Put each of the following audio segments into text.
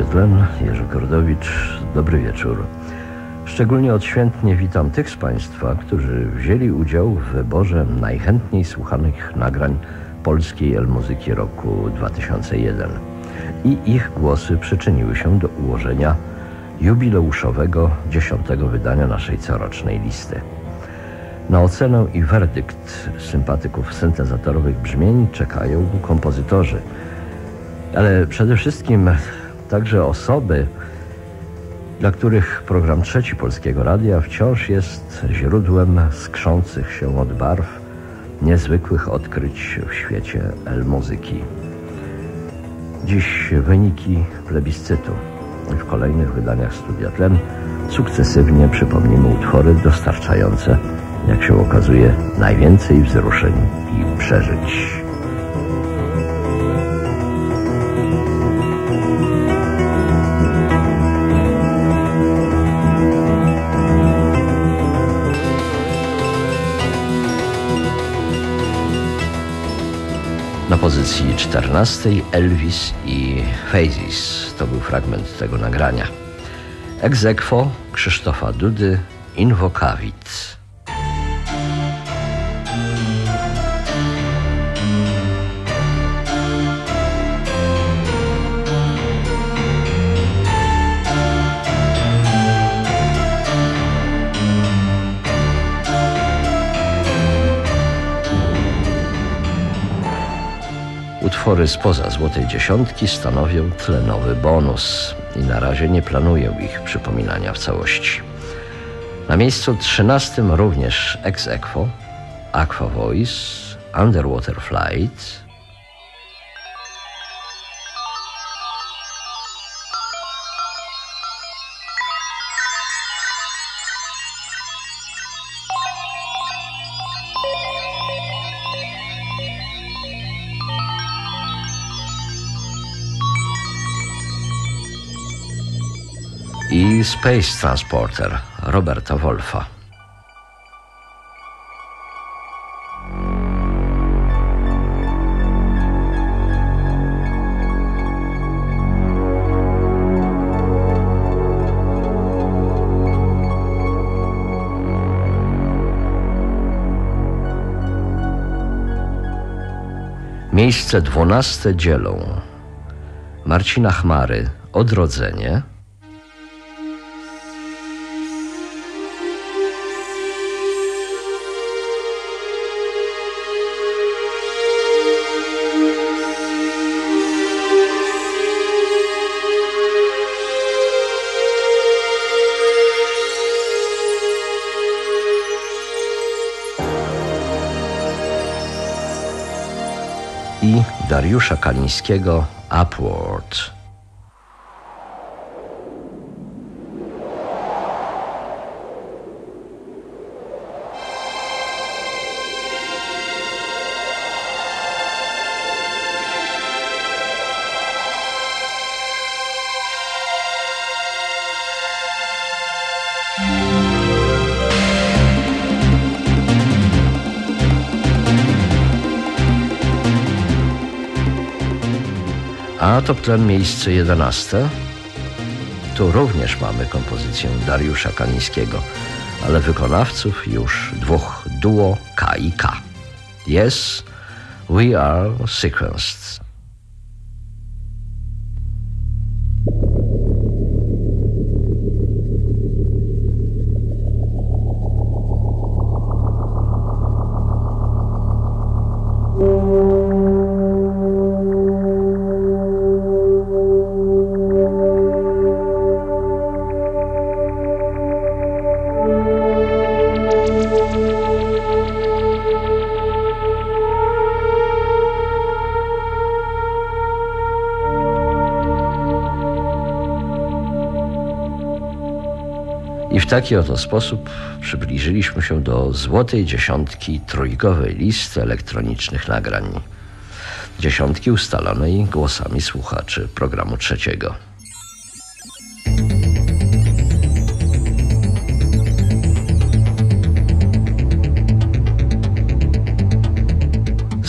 Tlen, Jerzy Kordowicz. Dobry wieczór. Szczególnie odświętnie witam tych z Państwa, którzy wzięli udział w wyborze najchętniej słuchanych nagrań polskiej Elmuzyki roku 2001. I ich głosy przyczyniły się do ułożenia jubileuszowego 10. wydania naszej corocznej listy. Na ocenę i werdykt sympatyków syntezatorowych brzmień czekają kompozytorzy, ale przede wszystkim także osoby, dla których program Trzeci Polskiego Radia wciąż jest źródłem skrzących się od barw niezwykłych odkryć w świecie Elmuzyki. Dziś wyniki plebiscytu. W kolejnych wydaniach Studia Tlen sukcesywnie przypomnimy utwory dostarczające, jak się okazuje, najwięcej wzruszeń i przeżyć. Na pozycji 14 Elvis i Phases. To był fragment tego nagrania. Ex aequo Krzysztofa Dudy, Invokavit. Utwory spoza Złotej Dziesiątki stanowią tlenowy bonus i na razie nie planuję ich przypominania w całości. Na miejscu 13 również ex aequo, Aqua Voice, Underwater Flight, i Space Transporter Roberta Wolfa. Miejsce 12 dzielą Marcina Chmary Odrodzenie, i Dariusza Kalińskiego Upward. A Top Tlen miejsce 11. Tu również mamy kompozycję Dariusza Kalińskiego, ale wykonawców już dwóch, duo K i K. Yes, we are sequenced. I w taki oto sposób przybliżyliśmy się do Złotej Dziesiątki trójkowej listy elektronicznych nagrań. Dziesiątki ustalonej głosami słuchaczy programu Trzeciego.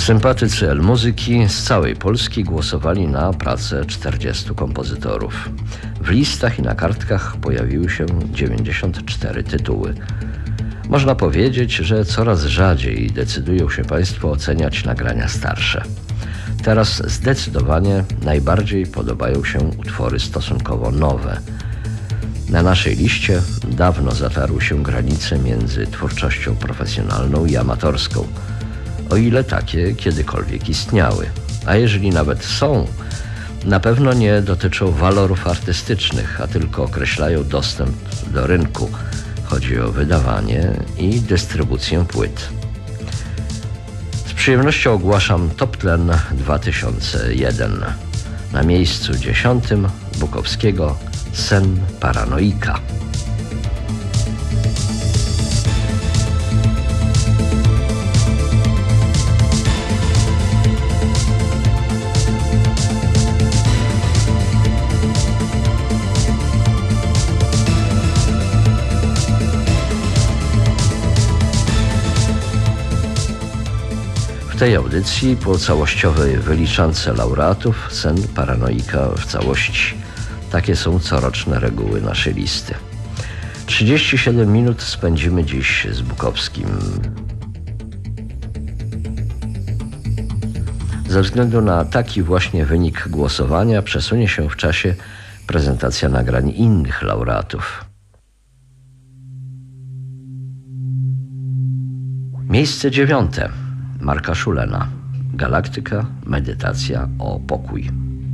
Sympatycy Elmuzyki z całej Polski głosowali na pracę 40 kompozytorów. W listach i na kartkach pojawiły się 94 tytuły. Można powiedzieć, że coraz rzadziej decydują się Państwo oceniać nagrania starsze. Teraz zdecydowanie najbardziej podobają się utwory stosunkowo nowe. Na naszej liście dawno zatarły się granice między twórczością profesjonalną i amatorską, o ile takie kiedykolwiek istniały. A jeżeli nawet są, na pewno nie dotyczą walorów artystycznych, a tylko określają dostęp do rynku. Chodzi o wydawanie i dystrybucję płyt. Z przyjemnością ogłaszam Top Ten 2001. Na miejscu 10 Bukowskiego Sen Paranoika. W tej audycji po całościowej wyliczance laureatów Sen Paranoika w całości. Takie są coroczne reguły naszej listy. 37 minut spędzimy dziś z Bukowskim. Ze względu na taki właśnie wynik głosowania przesunie się w czasie prezentacja nagrań innych laureatów. Miejsce 9. Marka Szulena. Galaktyka, medytacja o pokój.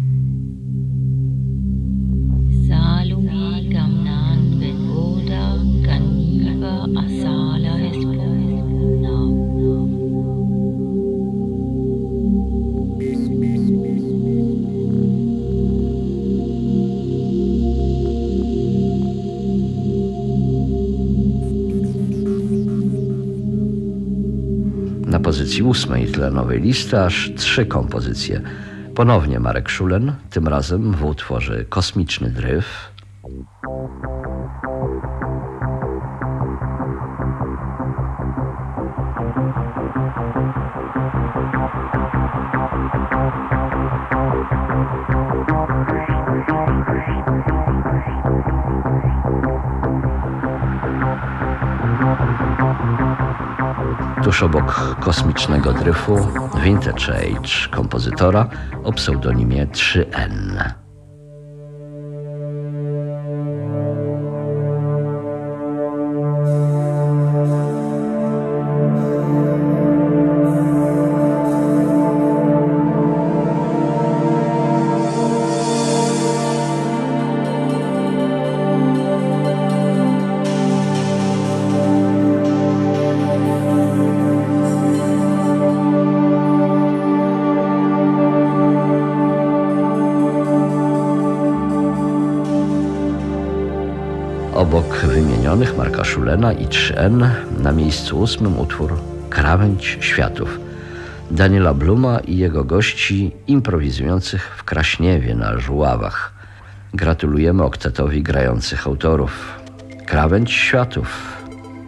Salome Gamnan Venoda Ganiva Asala Espona. Na pozycji 8 tlenowej listy aż 3 kompozycje. Ponownie Marek Szulen, tym razem w utworze Kosmiczny Dryf. Tuż obok Kosmicznego Dryfu Vintage Age kompozytora o pseudonimie 3N. Obok wymienionych Marka Szulena i 3N na miejscu 8 utwór Krawędź Światów Daniela Bluma i jego gości improwizujących w Kraśniewie na Żuławach. Gratulujemy oktetowi grających autorów. Krawędź Światów.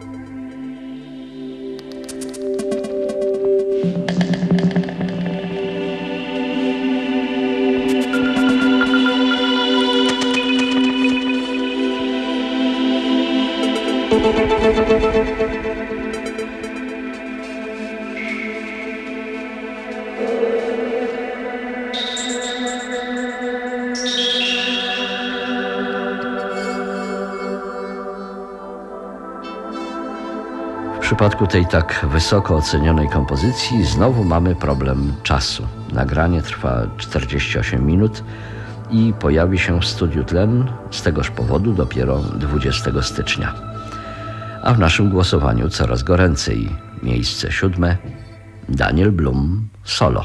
W przypadku tej tak wysoko ocenionej kompozycji znowu mamy problem czasu. Nagranie trwa 48 minut i pojawi się w studiu Tlen z tegoż powodu dopiero 20 stycznia. A w naszym głosowaniu coraz goręcej. Miejsce 7. Daniel Blum solo.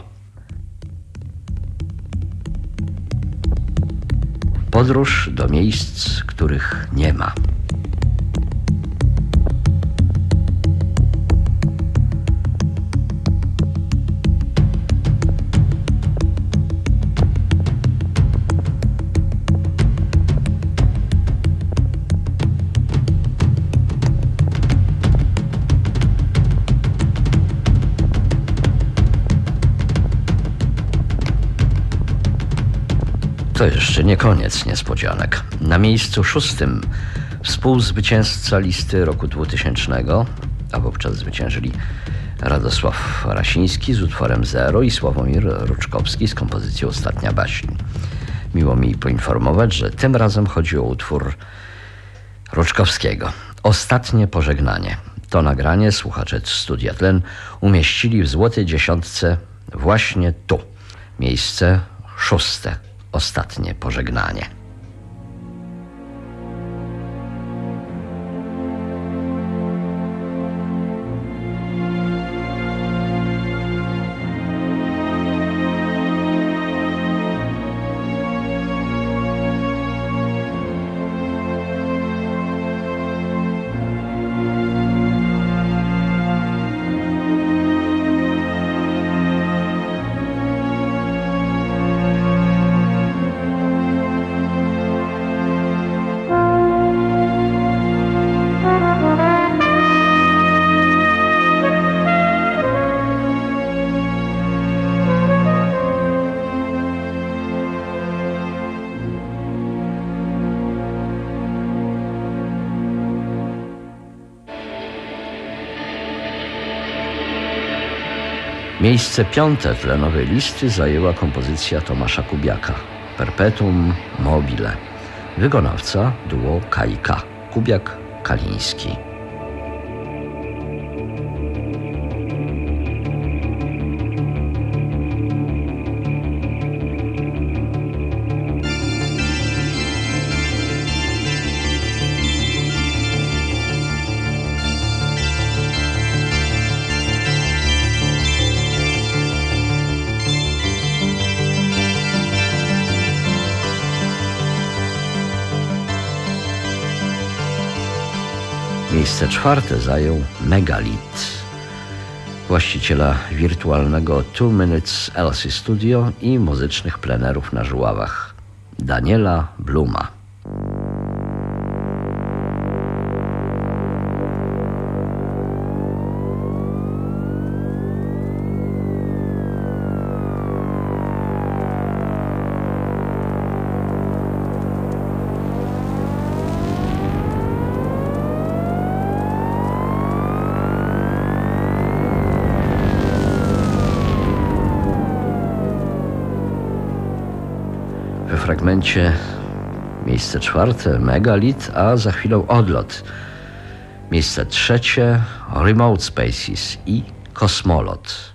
Podróż do miejsc, których nie ma. To jeszcze nie koniec niespodzianek. Na miejscu 6 współzwycięzca listy roku 2000, a wówczas zwyciężyli Radosław Rasiński z utworem Zero i Sławomir Ruczkowski z kompozycją Ostatnia baśń. Miło mi poinformować, że tym razem chodzi o utwór Ruczkowskiego. Ostatnie pożegnanie. To nagranie słuchacze Studia Tlen umieścili w złotej dziesiątce właśnie tu. Miejsce 6. Ostatnie pożegnanie. Miejsce 5. tlenowej listy zajęła kompozycja Tomasza Kubiaka Perpetuum mobile. Wykonawca duo Kajka Kubiak-Kaliński. Miejsce 4. zajął Megalit, właściciela wirtualnego 2 Minutes LC Studio i muzycznych plenerów na Żuławach, Daniela Bluma. W fragmencie miejsce 4. Megalit, a za chwilę Odlot. Miejsce 3. Remote Spaces i Kosmolot.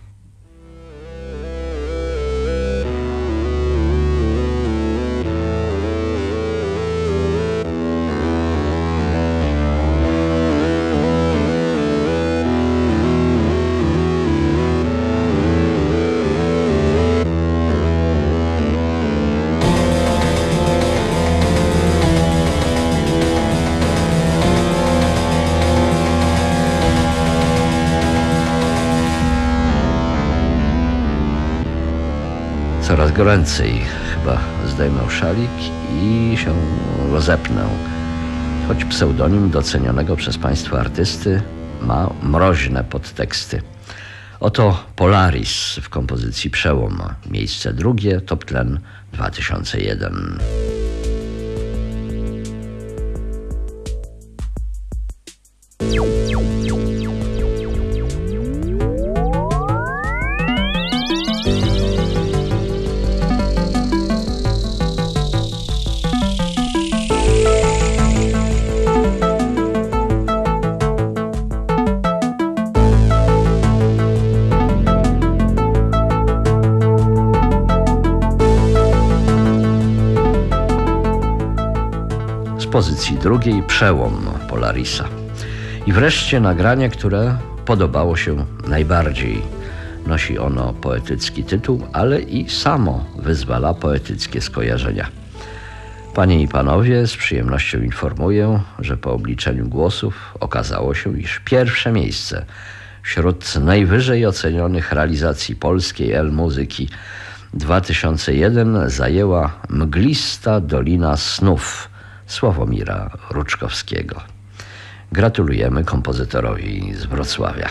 Coraz goręcej. Chyba zdejmę szalik i się rozepnę. Choć pseudonim docenionego przez państwa artysty ma mroźne podteksty. Oto Polaris w kompozycji Przełom. Miejsce 2. Top Tlen 2001. Z pozycji 2. Przełom Polarisa. I wreszcie nagranie, które podobało się najbardziej. Nosi ono poetycki tytuł, ale i samo wyzwala poetyckie skojarzenia. Panie i panowie, z przyjemnością informuję, że po obliczeniu głosów okazało się, iż pierwsze miejsce wśród najwyżej ocenionych realizacji polskiej L-muzyki 2001 zajęła Mglista Dolina Snów Sławomira Ruczkowskiego. Gratulujemy kompozytorowi z Wrocławia.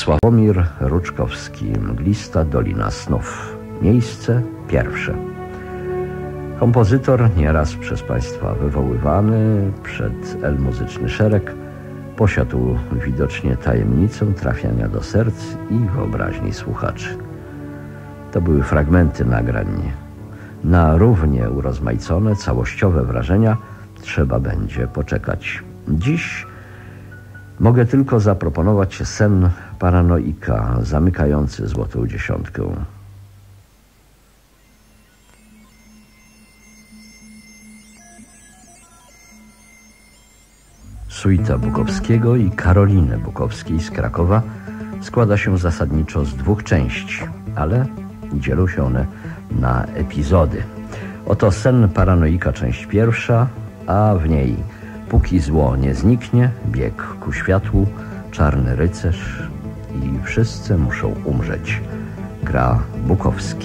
Sławomir Ruczkowski, Mglista Dolina Snów. Miejsce pierwsze. Kompozytor, nieraz przez Państwa wywoływany przed El Muzyczny Szereg, posiadł widocznie tajemnicę trafiania do serc i wyobraźni słuchaczy. To były fragmenty nagrań. Na równie urozmaicone, całościowe wrażenia trzeba będzie poczekać. Dziś mogę tylko zaproponować sen paranoika zamykający Złotą Dziesiątkę. Suita Bukowskiego i Karoliny Bukowskiej z Krakowa składa się zasadniczo z dwóch części, ale dzielą się one na epizody. Oto sen paranoika, część pierwsza, a w niej Póki zło nie zniknie, Bieg ku światłu, Czarny rycerz i Wszyscy muszą umrzeć. Gra Bukowski.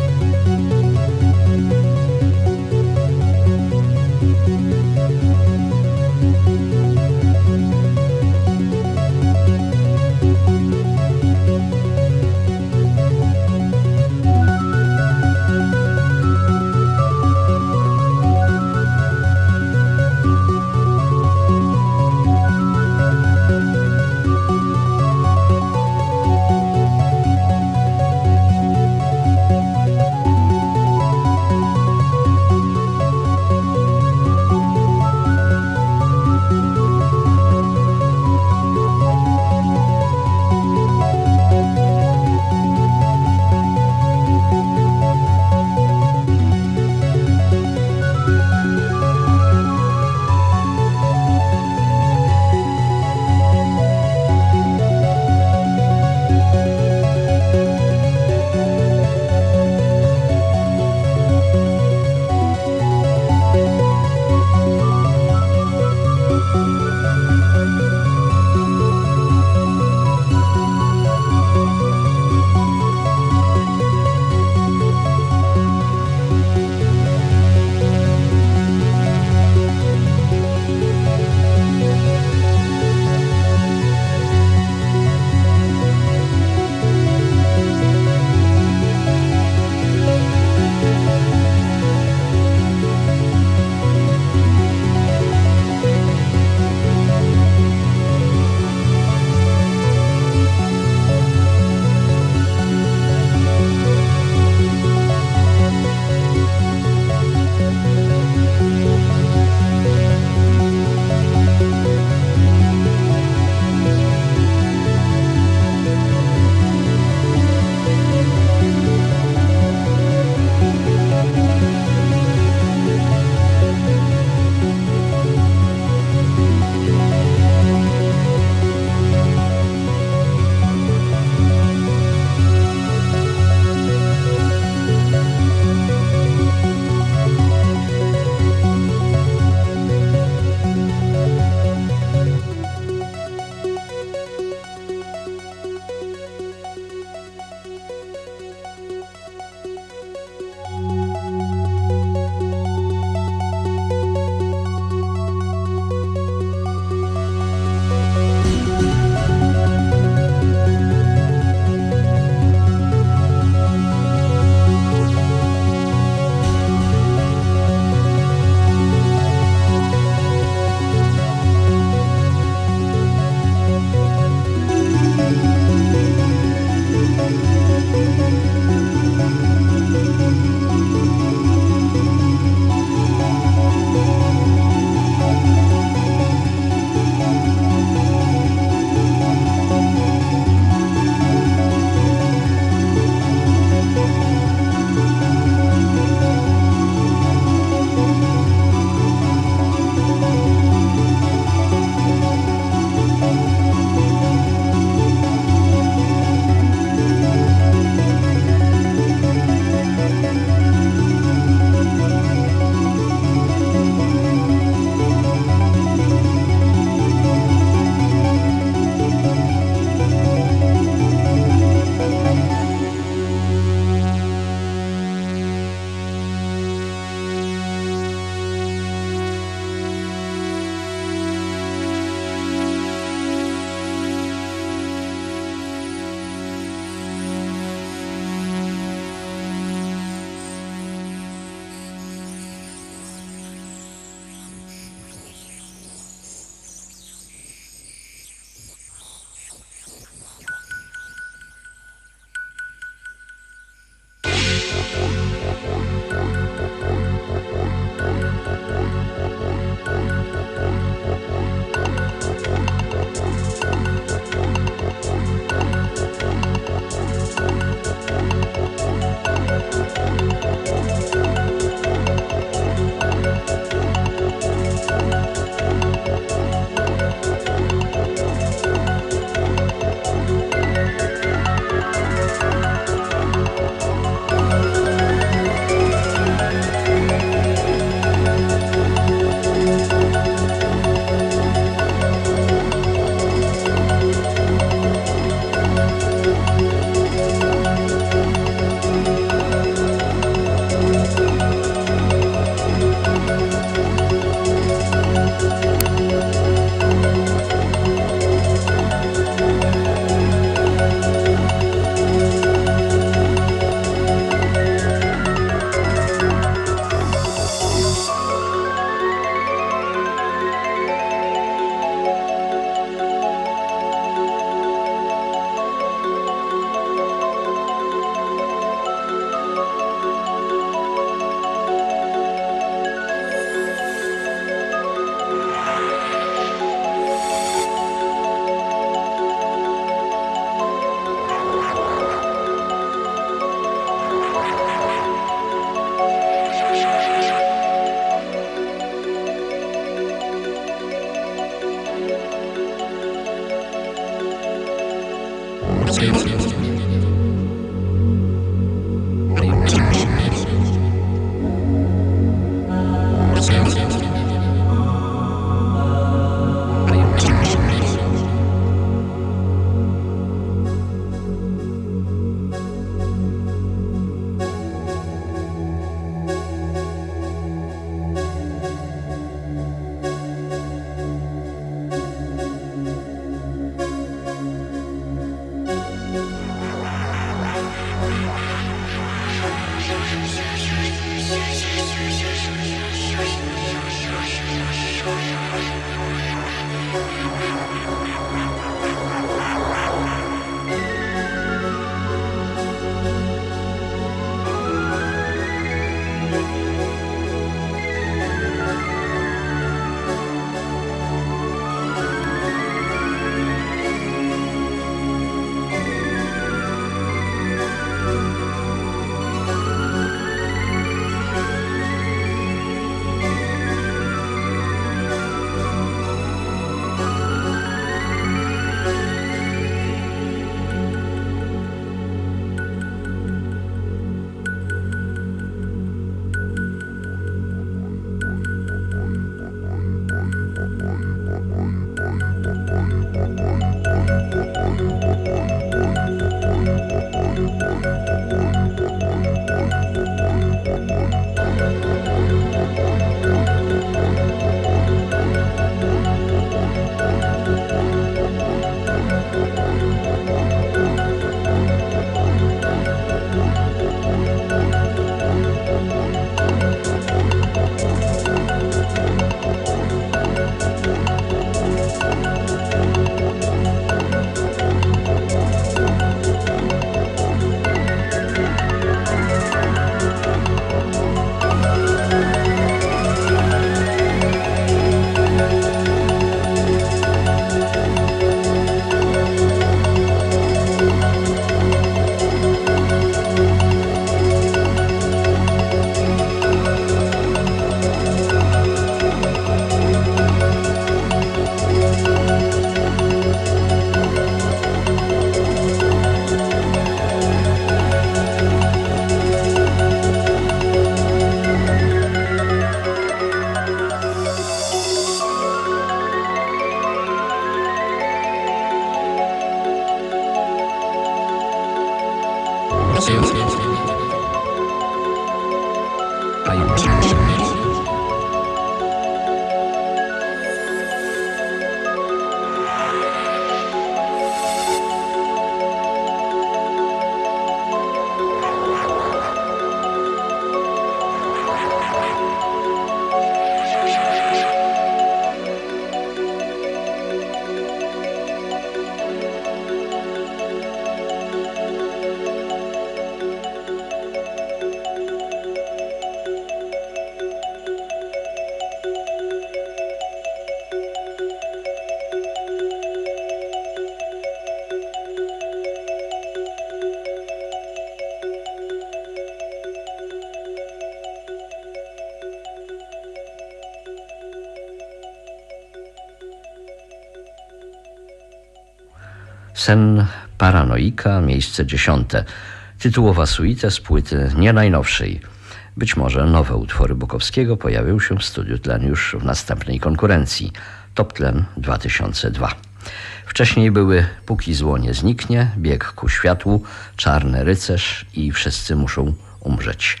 Sen paranoika, miejsce 10. Tytułowa suita z płyty nie najnowszej. Być może nowe utwory Bukowskiego pojawią się w Studiu Tlen już w następnej konkurencji. Top Tlen 2002. Wcześniej były Póki zło nie zniknie, Bieg ku światłu, Czarny rycerz i Wszyscy muszą umrzeć.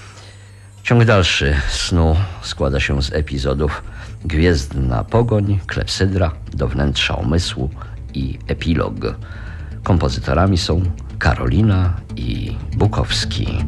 Ciąg dalszy snu składa się z epizodów Gwiezdna pogoń, Klepsydra, Do wnętrza umysłu i Epilog. Kompozytorami są Karolina i Bukowski.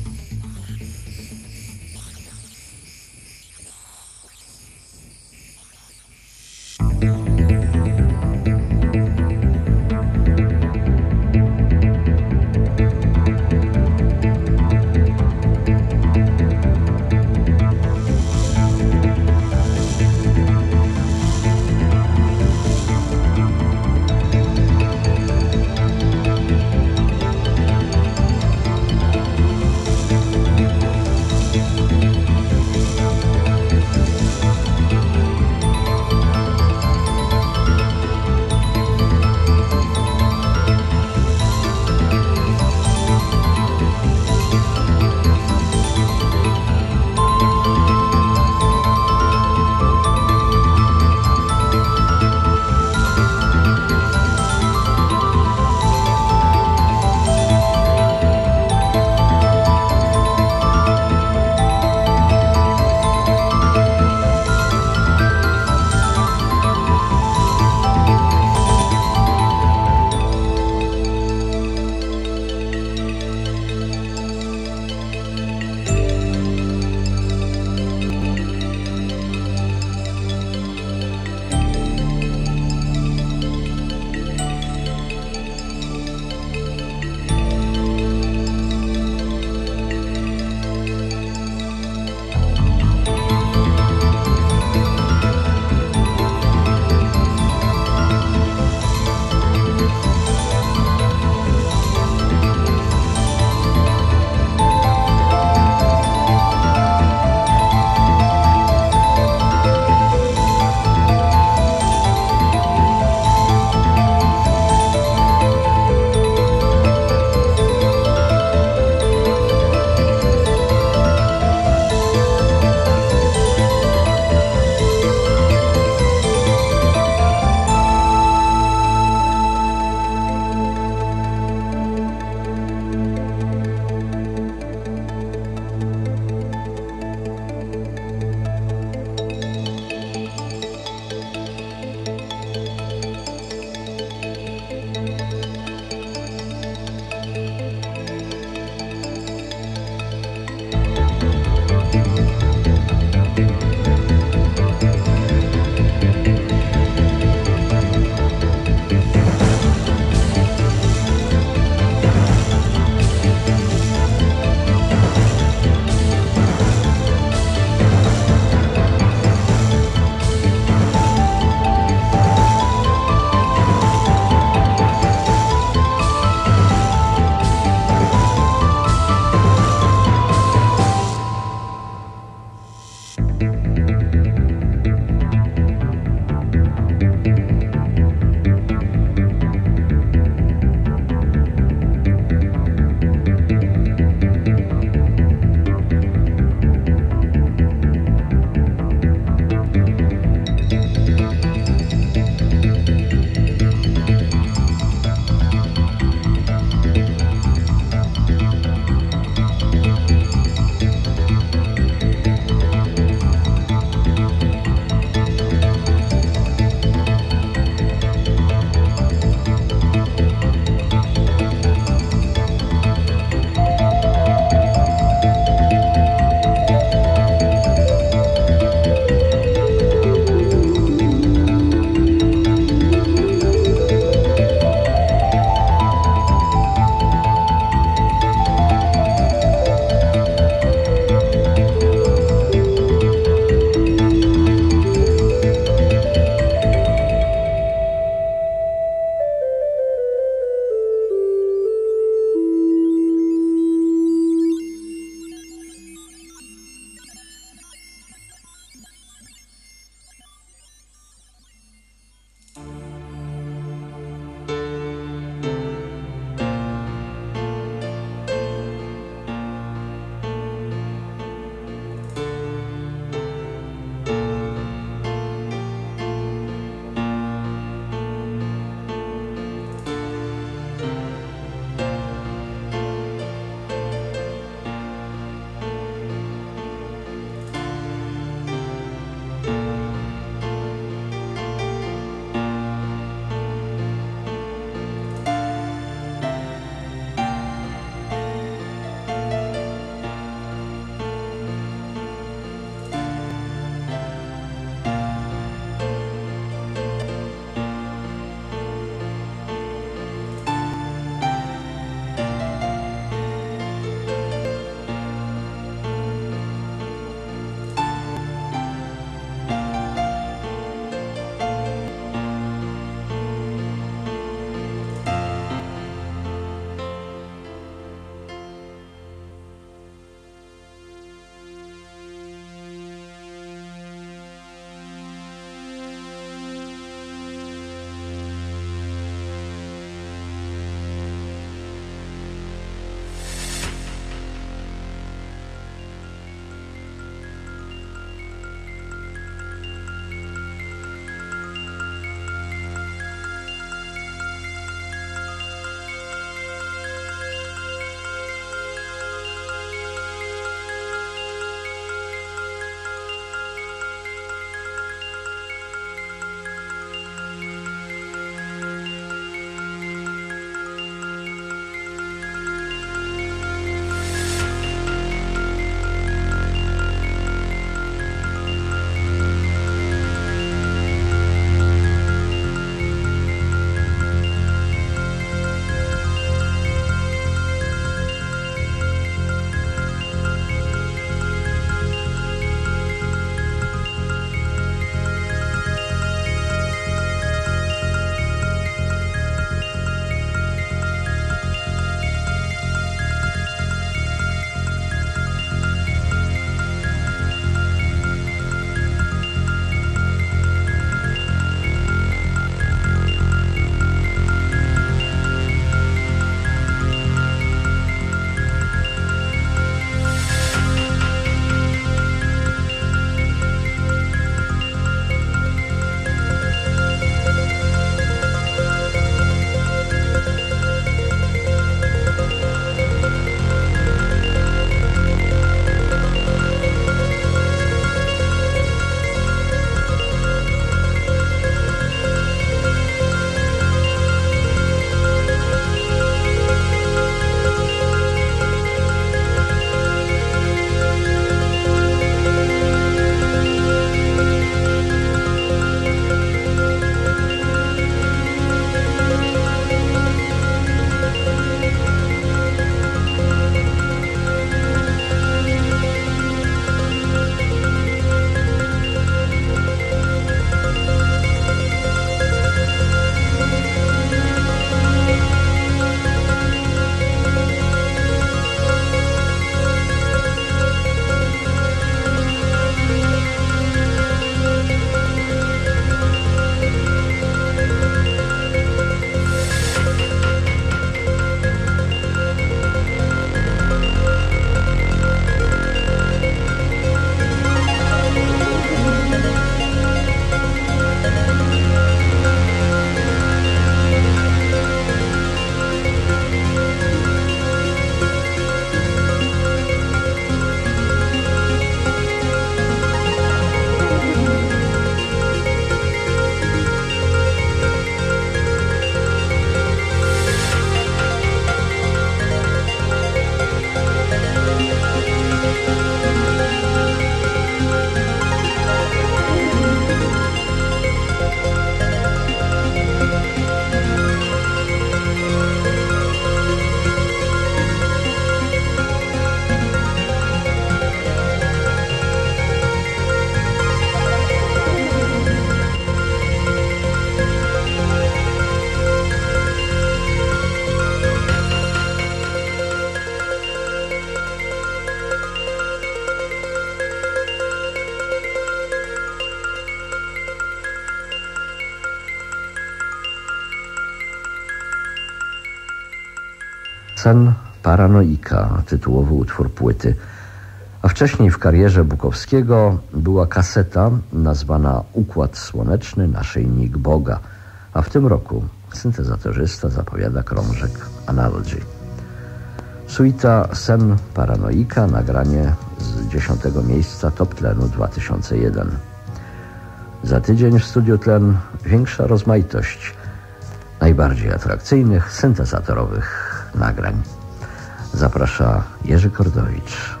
Sen Paranoika, tytułowy utwór płyty. A wcześniej w karierze Bukowskiego była kaseta nazwana Układ Słoneczny, Naszyjnik Boga. A w tym roku syntezatorzysta zapowiada krążek Analogy. Suita Sen Paranoika, nagranie z 10. miejsca Top Tlenu 2001. Za tydzień w Studiu Tlen większa rozmaitość najbardziej atrakcyjnych, syntezatorowych nagrań. Zaprasza Jerzy Kordowicz.